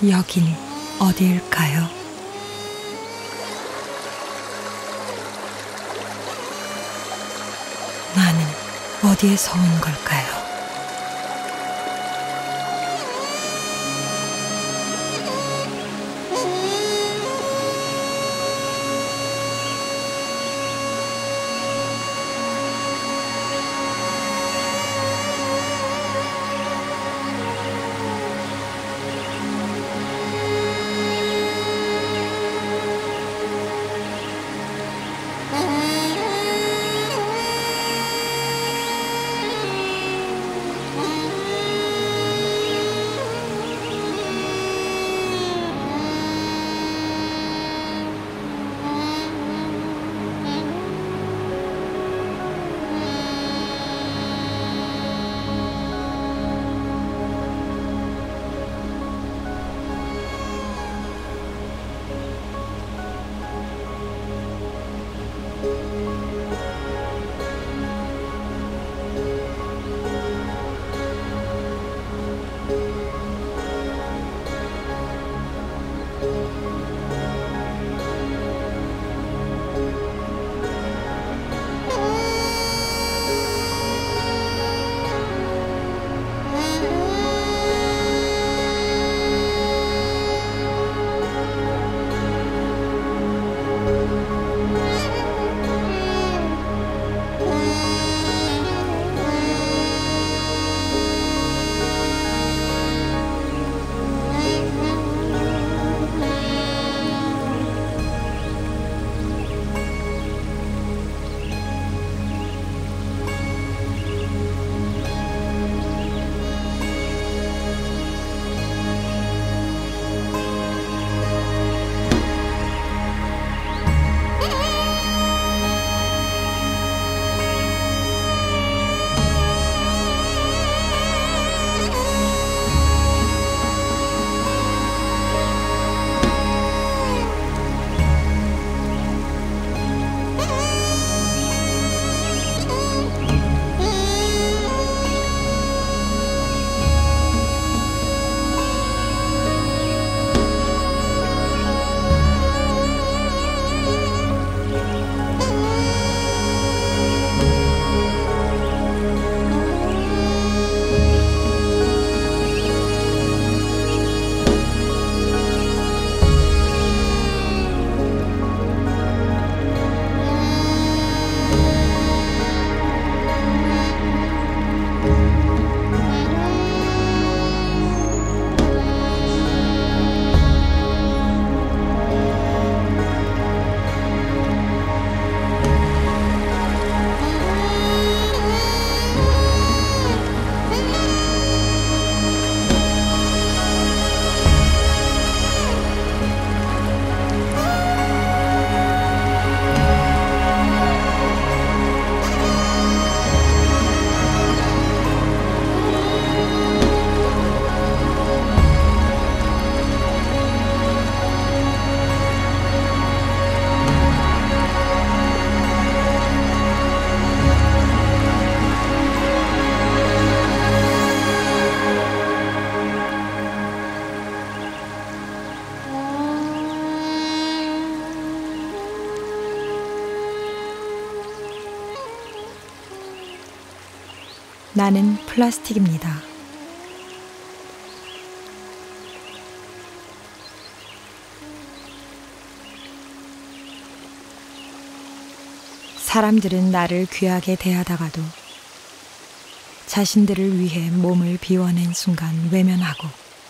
여긴 어디일까요? 나는 어디에서 온 걸까요? 나는 플라스틱입니다. 사람들은 나를 귀하게 대하다가도 자신들을 위해 몸을 비워낸 순간 외면하고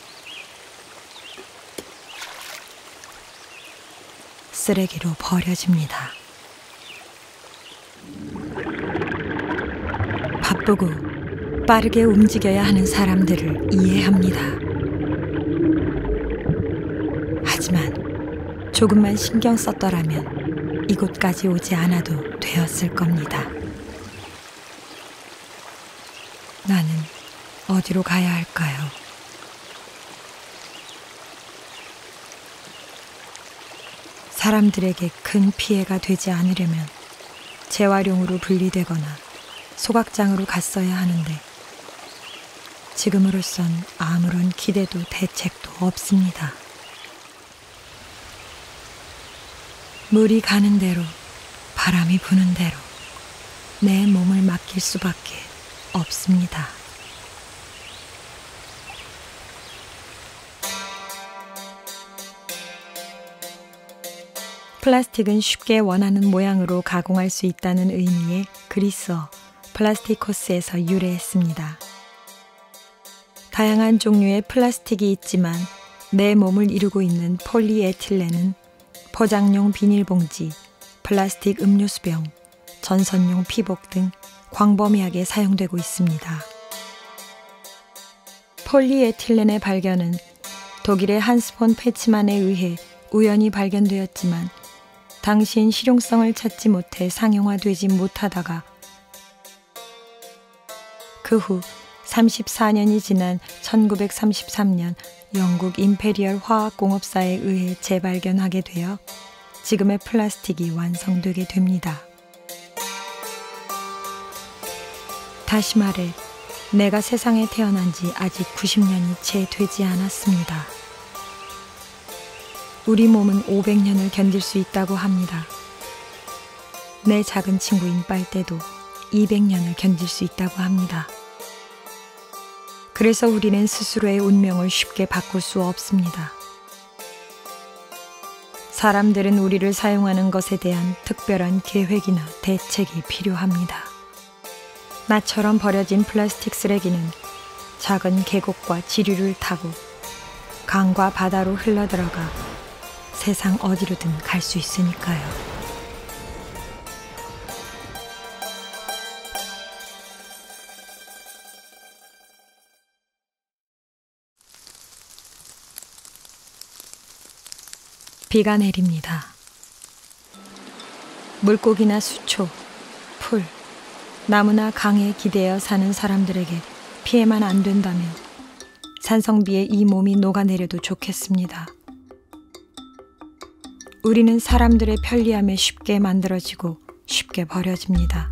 쓰레기로 버려집니다. 바쁘고 빠르게 움직여야 하는 사람들을 이해합니다. 하지만 조금만 신경 썼더라면 이곳까지 오지 않아도 되었을 겁니다. 나는 어디로 가야 할까요? 사람들에게 큰 피해가 되지 않으려면 재활용으로 분리되거나 소각장으로 갔어야 하는데 지금으로선 아무런 기대도 대책도 없습니다. 물이 가는 대로, 바람이 부는 대로 내 몸을 맡길 수밖에 없습니다. 플라스틱은 쉽게 원하는 모양으로 가공할 수 있다는 의미의 그리스어 플라스티코스에서 유래했습니다. 다양한 종류의 플라스틱이 있지만 내 몸을 이루고 있는 폴리에틸렌은 포장용 비닐봉지, 플라스틱 음료수병, 전선용 피복 등 광범위하게 사용되고 있습니다. 폴리에틸렌의 발견은 독일의 한스 폰 페츠만에 의해 우연히 발견되었지만 당시엔 실용성을 찾지 못해 상용화되지 못하다가 그 후 34년이 지난 1933년 영국 임페리얼 화학공업사에 의해 재발견하게 되어 지금의 플라스틱이 완성되게 됩니다. 다시 말해 내가 세상에 태어난 지 아직 90년이 채 되지 않았습니다. 우리 몸은 500년을 견딜 수 있다고 합니다. 내 작은 친구인 빨대도 200년을 견딜 수 있다고 합니다. 그래서 우리는 스스로의 운명을 쉽게 바꿀 수 없습니다. 사람들은 우리를 사용하는 것에 대한 특별한 계획이나 대책이 필요합니다. 나처럼 버려진 플라스틱 쓰레기는 작은 계곡과 지류를 타고 강과 바다로 흘러들어가 세상 어디로든 갈 수 있으니까요. 비가 내립니다. 물고기나 수초, 풀, 나무나 강에 기대어 사는 사람들에게 피해만 안 된다면 산성비에 이 몸이 녹아내려도 좋겠습니다. 우리는 사람들의 편리함에 쉽게 만들어지고 쉽게 버려집니다.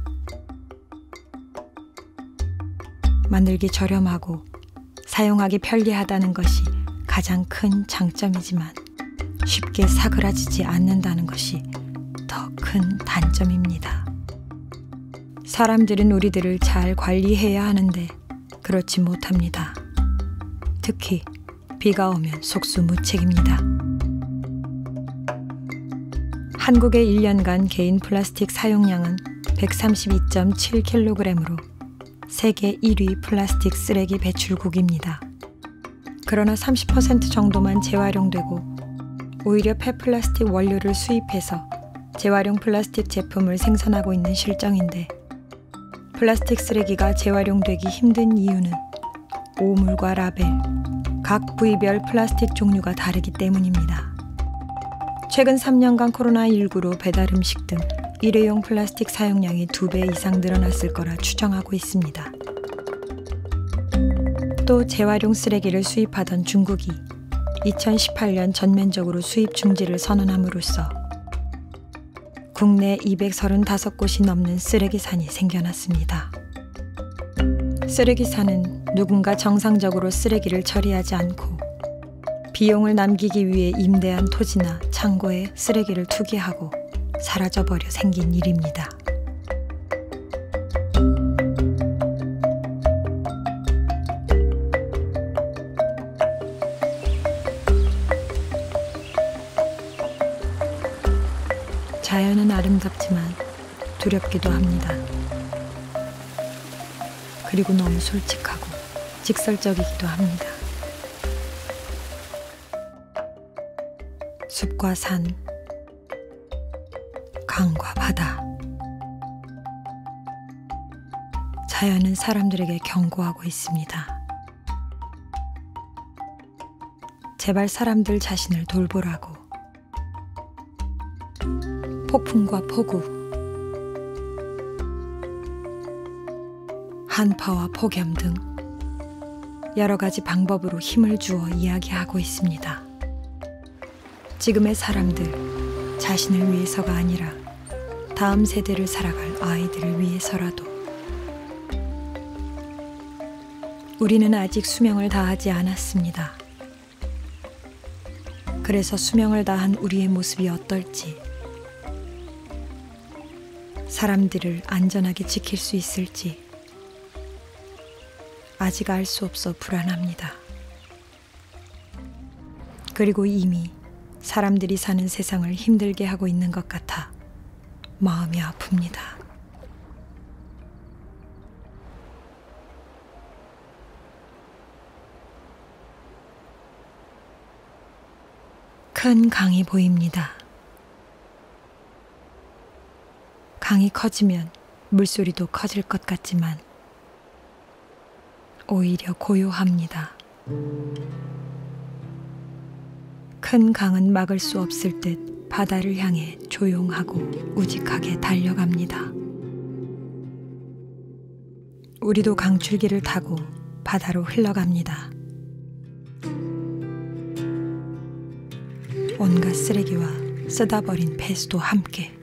만들기 저렴하고 사용하기 편리하다는 것이 가장 큰 장점이지만 쉽게 사그라지지 않는다는 것이 더 큰 단점입니다. 사람들은 우리들을 잘 관리해야 하는데 그렇지 못합니다. 특히 비가 오면 속수무책입니다. 한국의 1년간 개인 플라스틱 사용량은 132.7kg으로 세계 1위 플라스틱 쓰레기 배출국입니다. 그러나 30% 정도만 재활용되고 오히려 폐플라스틱 원료를 수입해서 재활용 플라스틱 제품을 생산하고 있는 실정인데 플라스틱 쓰레기가 재활용되기 힘든 이유는 오물과 라벨, 각 부위별 플라스틱 종류가 다르기 때문입니다. 최근 3년간 코로나19로 배달 음식 등 일회용 플라스틱 사용량이 2배 이상 늘어났을 거라 추정하고 있습니다. 또 재활용 쓰레기를 수입하던 중국이 2018년 전면적으로 수입 중지를 선언함으로써 국내 235곳이 넘는 쓰레기산이 생겨났습니다. 쓰레기산은 누군가 정상적으로 쓰레기를 처리하지 않고 비용을 남기기 위해 임대한 토지나 창고에 쓰레기를 투기하고 사라져버려 생긴 일입니다. 자연은 아름답지만 두렵기도 합니다. 그리고 너무 솔직하고 직설적이기도 합니다. 숲과 산, 강과 바다. 자연은 사람들에게 경고하고 있습니다. 제발 사람들 자신을 돌보라고. 폭풍과 폭우, 한파와 폭염 등 여러 가지 방법으로 힘을 주어 이야기하고 있습니다. 지금의 사람들 자신을 위해서가 아니라 다음 세대를 살아갈 아이들을 위해서라도 우리는 아직 수명을 다하지 않았습니다. 그래서 수명을 다한 우리의 모습이 어떨지, 사람들을 안전하게 지킬 수 있을지 아직 알 수 없어 불안합니다. 그리고 이미 사람들이 사는 세상을 힘들게 하고 있는 것 같아 마음이 아픕니다. 큰 강이 보입니다. 강이 커지면 물소리도 커질 것 같지만 오히려 고요합니다. 큰 강은 막을 수 없을 듯 바다를 향해 조용하고 우직하게 달려갑니다. 우리도 강줄기를 타고 바다로 흘러갑니다. 온갖 쓰레기와 쏟아버린 폐수도 함께.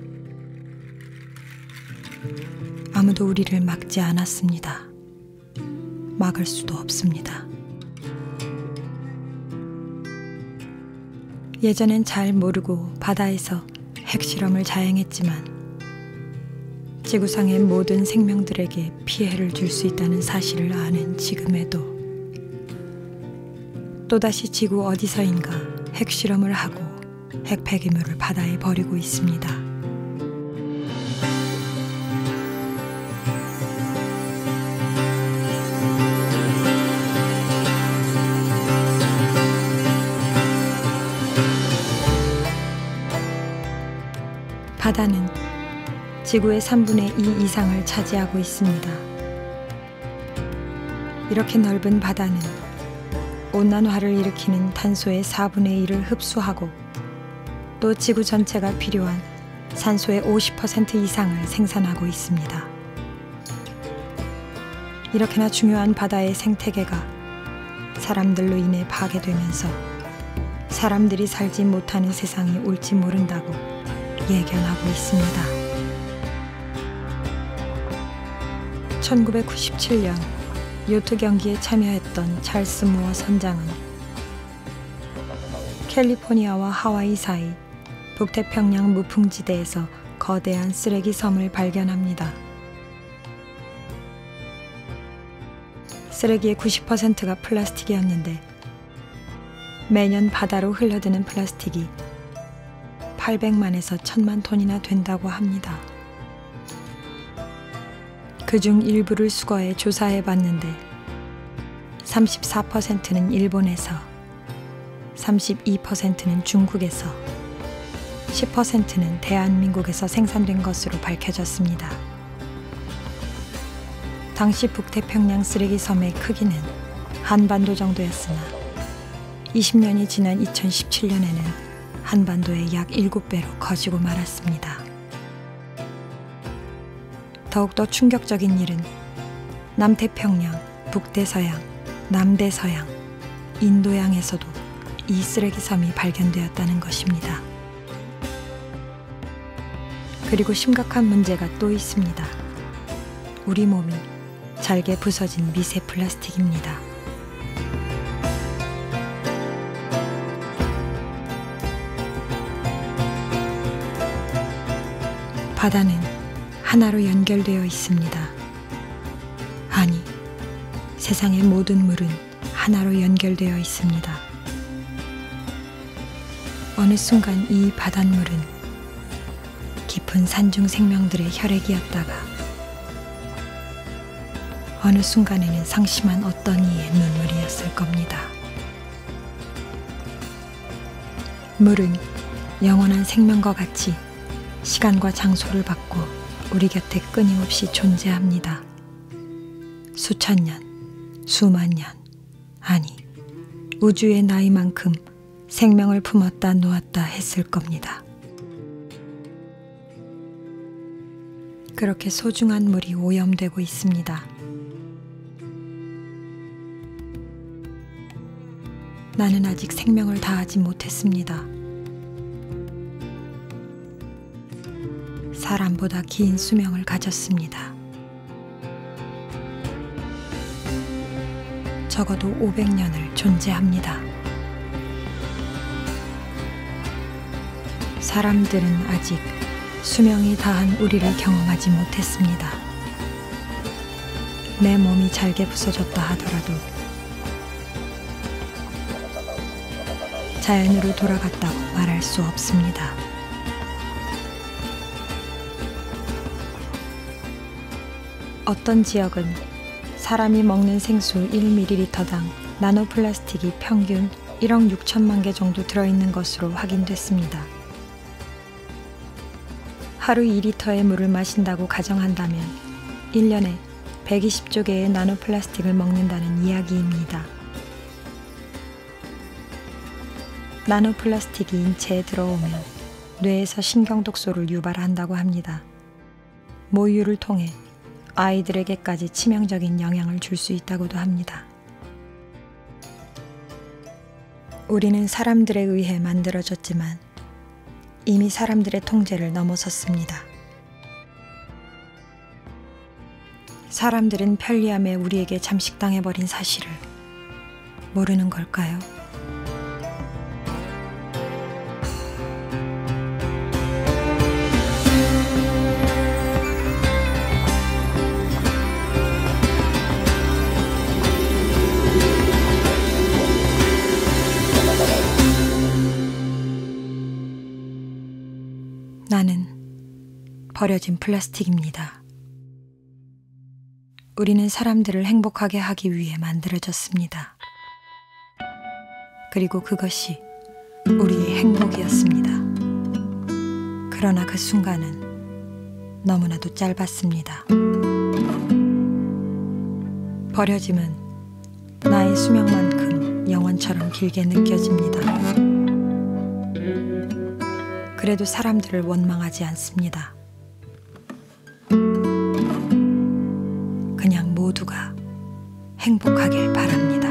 아무도 우리를 막지 않았습니다. 막을 수도 없습니다. 예전엔 잘 모르고 바다에서 핵실험을 자행했지만 지구상의 모든 생명들에게 피해를 줄 수 있다는 사실을 아는 지금에도 또다시 지구 어디서인가 핵실험을 하고 핵 폐기물을 바다에 버리고 있습니다. 바다는 지구의 3분의 2 이상을 차지하고 있습니다. 이렇게 넓은 바다는 온난화를 일으키는 탄소의 4분의 1을 흡수하고 또 지구 전체가 필요한 산소의 50% 이상을 생산하고 있습니다. 이렇게나 중요한 바다의 생태계가 사람들로 인해 파괴되면서 사람들이 살지 못하는 세상이 올지 모른다고 예견하고 있습니다. 1997년 요트 경기에 참여했던 찰스 무어 선장은 캘리포니아와 하와이 사이 북태평양 무풍지대에서 거대한 쓰레기 섬을 발견합니다. 쓰레기의 90%가 플라스틱이었는데 매년 바다로 흘러드는 플라스틱이 800만에서 1000만 톤이나 된다고 합니다. 그중 일부를 수거해 조사해 봤는데 34%는 일본에서, 32%는 중국에서, 10%는 대한민국에서 생산된 것으로 밝혀졌습니다. 당시 북태평양 쓰레기 섬의 크기는 한반도 정도였으나 20년이 지난 2017년에는 한반도의 약 7배로 커지고 말았습니다. 더욱더 충격적인 일은 남태평양, 북대서양, 남대서양, 인도양에서도 이 쓰레기 섬이 발견되었다는 것입니다. 그리고 심각한 문제가 또 있습니다. 우리 몸이 잘게 부서진 미세 플라스틱입니다. 바다는 하나로 연결되어 있습니다. 아니, 세상의 모든 물은 하나로 연결되어 있습니다. 어느 순간 이 바닷물은 깊은 산중 생명들의 혈액이었다가 어느 순간에는 상심한 어떤 이의 눈물이었을 겁니다. 물은 영원한 생명과 같이 시간과 장소를 받고 우리 곁에 끊임없이 존재합니다. 수천 년, 수만 년, 아니 우주의 나이만큼 생명을 품었다 놓았다 했을 겁니다. 그렇게 소중한 물이 오염되고 있습니다. 나는 아직 생명을 다하지 못했습니다. 사람보다 긴 수명을 가졌습니다. 적어도 500년을 존재합니다. 사람들은 아직 수명이 다한 우리를 경험하지 못했습니다. 내 몸이 잘게 부서졌다 하더라도 자연으로 돌아갔다고 말할 수 없습니다. 어떤 지역은 사람이 먹는 생수 1ml당 나노플라스틱이 평균 1억 6천만 개 정도 들어있는 것으로 확인됐습니다. 하루 2리터의 물을 마신다고 가정한다면 1년에 120조 개의 나노플라스틱을 먹는다는 이야기입니다. 나노플라스틱이 인체에 들어오면 뇌에서 신경독소를 유발한다고 합니다. 모유를 통해 아이들에게까지 치명적인 영향을 줄 수 있다고도 합니다. 우리는 사람들에 의해 만들어졌지만 이미 사람들의 통제를 넘어섰습니다. 사람들은 편리함에 우리에게 잠식당해버린 사실을 모르는 걸까요? 나는 버려진 플라스틱입니다. 우리는 사람들을 행복하게 하기 위해 만들어졌습니다. 그리고 그것이 우리의 행복이었습니다. 그러나 그 순간은 너무나도 짧았습니다. 버려짐은 나의 수명만큼 영원처럼 길게 느껴집니다. 그래도 사람들을 원망하지 않습니다. 그냥 모두가 행복하길 바랍니다.